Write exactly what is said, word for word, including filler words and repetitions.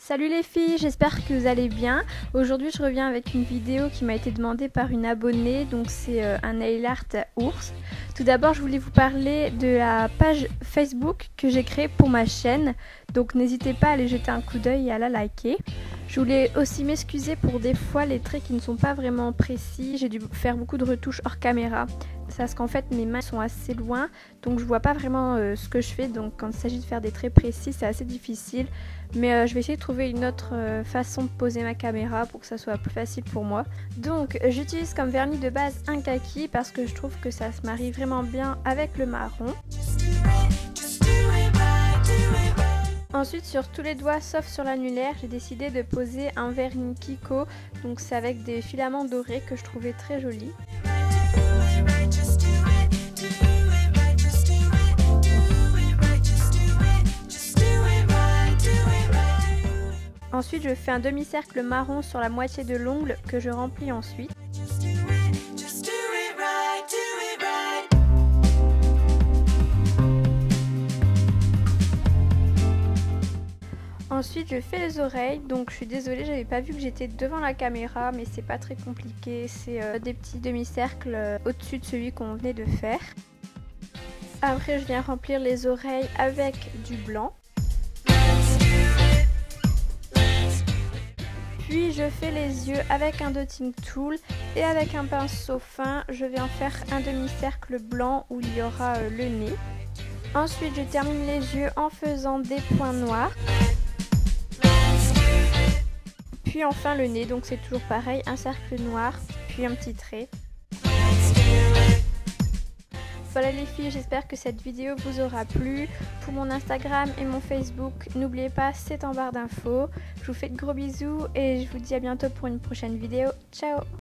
Salut les filles, j'espère que vous allez bien. Aujourd'hui je reviens avec une vidéo qui m'a été demandée par une abonnée, donc c'est euh, un nail art ours. Tout d'abord je voulais vous parler de la page Facebook que j'ai créée pour ma chaîne, donc n'hésitez pas à aller jeter un coup d'œil et à la liker. Je voulais aussi m'excuser pour des fois les traits qui ne sont pas vraiment précis, j'ai dû faire beaucoup de retouches hors caméra. C'est parce qu'en fait mes mains sont assez loin, donc je vois pas vraiment euh, ce que je fais, donc quand il s'agit de faire des traits précis c'est assez difficile. Mais euh, je vais essayer de trouver une autre euh, façon de poser ma caméra pour que ça soit plus facile pour moi. Donc euh, j'utilise comme vernis de base un kaki parce que je trouve que ça se marie vraiment bien avec le marron. Ensuite sur tous les doigts sauf sur l'annulaire, j'ai décidé de poser un vernis Kiko. Donc c'est avec des filaments dorés que je trouvais très joli. Ensuite je fais un demi-cercle marron sur la moitié de l'ongle que je remplis ensuite. Ensuite je fais les oreilles, donc je suis désolée, j'avais pas vu que j'étais devant la caméra, mais c'est pas très compliqué, c'est euh, des petits demi-cercles euh, au-dessus de celui qu'on venait de faire. Après je viens remplir les oreilles avec du blanc. Puis je fais les yeux avec un dotting tool et avec un pinceau fin, je vais en faire un demi-cercle blanc où il y aura euh, le nez. Ensuite je termine les yeux en faisant des points noirs. Puis enfin le nez, donc c'est toujours pareil, un cercle noir, puis un petit trait. Voilà les filles, j'espère que cette vidéo vous aura plu. Pour mon Instagram et mon Facebook, n'oubliez pas, c'est en barre d'infos. Je vous fais de gros bisous et je vous dis à bientôt pour une prochaine vidéo. Ciao!